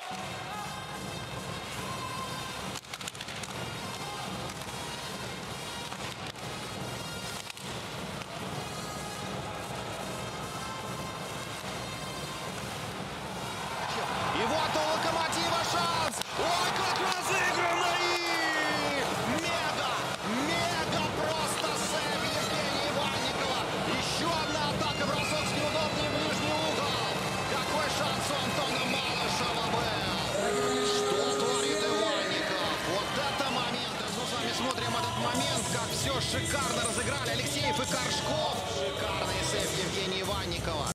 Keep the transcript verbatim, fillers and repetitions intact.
И вот у Локомотива шанс. Ой, как разыграно! И мега, мега просто сейв Евгения Иванникова. Еще одна атака, бросок с неудобный ближний угол. Какой шанс у Антона Малышева был. Что творит Иванников? Вот это момент. Мы с вами смотрим этот момент, как все шикарно разыграли Алексеев и Коржков. Шикарный сейв Евгения Иванникова.